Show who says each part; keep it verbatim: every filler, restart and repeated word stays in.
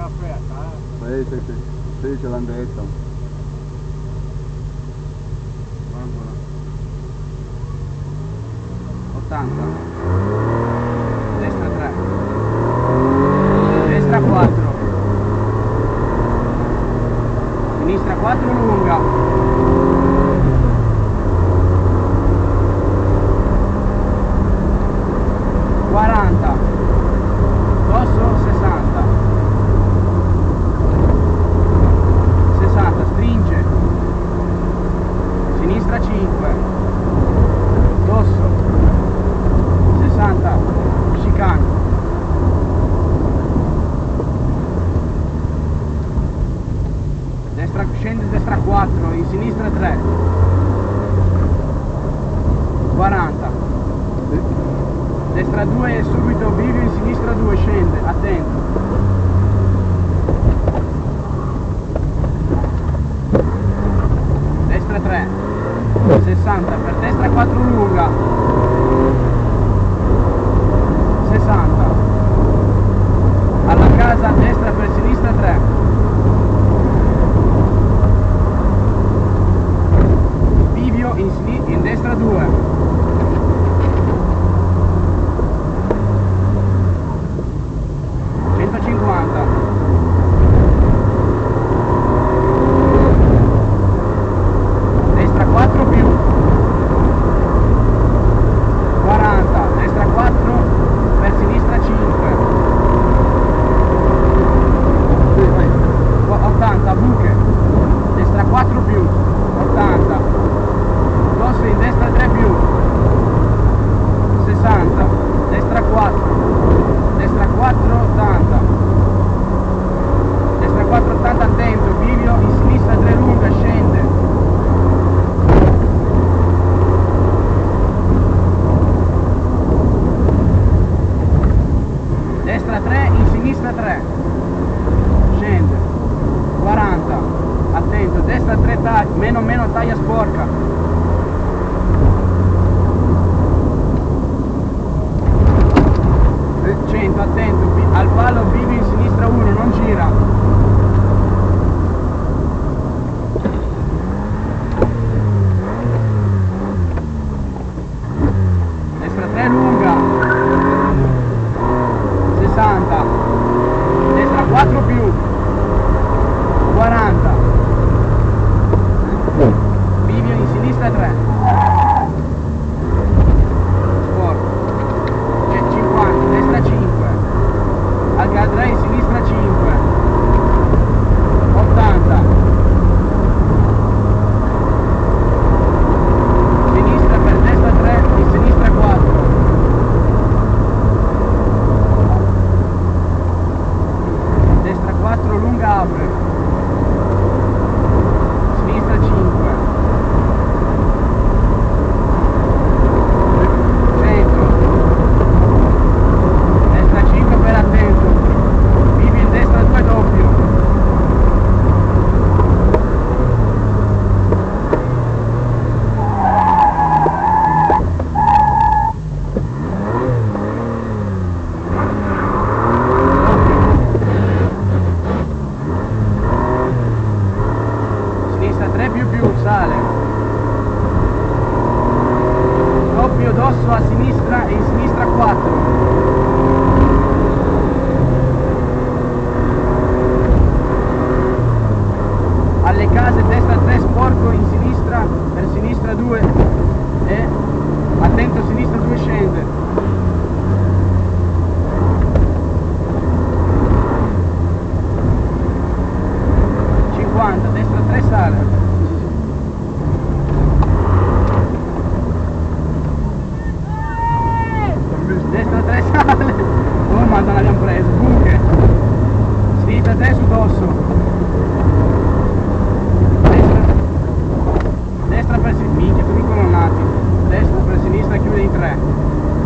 Speaker 1: aperta, eh?
Speaker 2: Sì, sì, sì, sì, ce l'hanno detto.
Speaker 3: ottanta, destra tre, destra quattro, sinistra quattro lunga, quaranta, dosso sessanta, sessanta, stringe, sinistra cinque, dosso, sessanta, chicane, destra, scende destra quattro, in sinistra tre, quaranta, destra due subito bivio, in sinistra due, scende, attento, destra tre, sessanta, per destra quattro lunga, sessanta, alla casa destra per sinistra tre, bivio in, in destra due, centocinquanta, destra quattro più, quaranta, destra quattro per sinistra cinque, ottanta, buche, destra quattro più, ottanta, dosso in destra tre più, sessanta, destra quattro, destra quattro, ottanta, destra quattro, ottanta, attento, bivio, in sinistra tre lunga, scende, destra tre, in sinistra tre, scende, quaranta, attento, destra tre, taglia, meno meno taglia sporca, cento, attento, al palo bivio in sinistra uno, non gira, destra tre lunga, sessanta, destra quattro più, quaranta, bivio in sinistra tre, sport, cinquanta, destra cinque, al guardrail in sinistra cinque, ottanta, sinistra per destra tre, in sinistra quattro, destra quattro lunga apre, sinistra cinque, centro, destra cinque per attento, vivi in destra due doppio, sinistra tre più più, sale, doppio dosso a sinistra e in sinistra quattro, alle case destra tre sporco, in sinistra per sinistra due e attento sinistra due, scende, cinquanta, destra tre, sale, destra tre, sale, oh madonna, l'abbiamo preso, buche, sinistra tre su dosso, destra, destra per sinistra, minchia, tutti colonnati, destra per sinistra chiude in tre,